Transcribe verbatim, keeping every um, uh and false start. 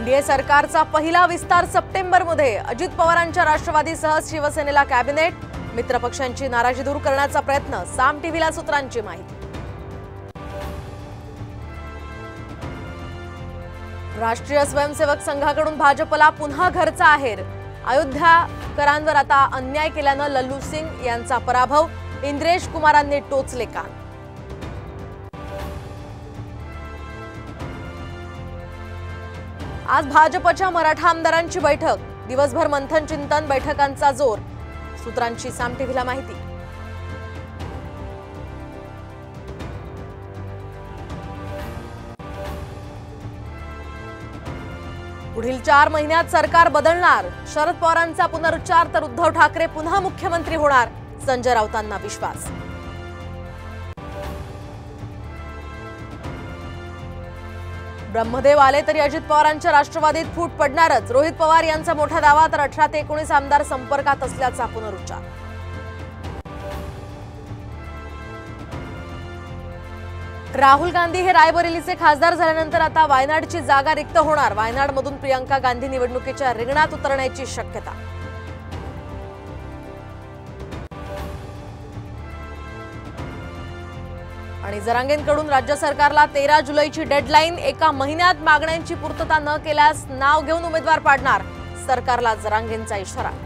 NDA सरकारचा पहिला विस्तार सप्टेंबरमध्ये अजित पवारांच्या राष्ट्रवादीसह शिवसेनेला कॅबिनेट। मित्रपक्षांची नाराजी दूर करण्याचा प्रयत्न, साम टीव्हीला सूत्रांची माहिती। राष्ट्रीय स्वयंसेवक संघाकडून भाजपला पुन्हा घरचा आहेर। अयोध्याकरांवर आता अन्याय केल्यानं लल्लू सिंग यांचा पराभव, इंद्रेश कुमारांनी टोचले कान। आज भाजपच्या मराठा आमदारांची बैठक, दिवसभर मंथन चिंतन, बैठकांचा जोर, सूत्रांची साम टीव्हीला माहिती। पुढील चार महिन्यात सरकार बदलणार, शरद पवारांचा पुनरुच्चार, तर उद्धव ठाकरे पुन्हा मुख्यमंत्री होणार, संजय राऊतांना विश्वास। ब्रह्मदेव आले तरी अजित पवारांच्या राष्ट्रवादीत फूट पडणारच, रोहित पवार यांचा मोठा दावा, तर अठरा ते एकोणीस आमदार संपर्कात असल्याचा पुनरुच्चार। राहुल गांधी हे रायबरेलीचे खासदार झाल्यानंतर आता वायनाडची जागा रिक्त होणार, वायनाडमधून प्रियंका गांधी निवडणुकीच्या रिंगणात उतरण्याची शक्यता। आणि जरांगेंकडून राज्य सरकारला तेरा जुलैची डेडलाईन, एका महिन्यात मागण्यांची पूर्तता न केल्यास नाव घेऊन उमेदवार पाडणार, सरकारला जरांगेंचा इशारा।